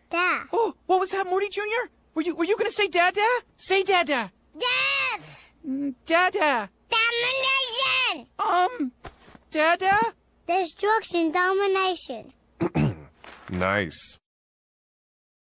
Da. Oh, what was that, Morty Jr.? Were you gonna say dada? Say dada. Death! Dada. Domination! Dada? Destruction, domination. Nice.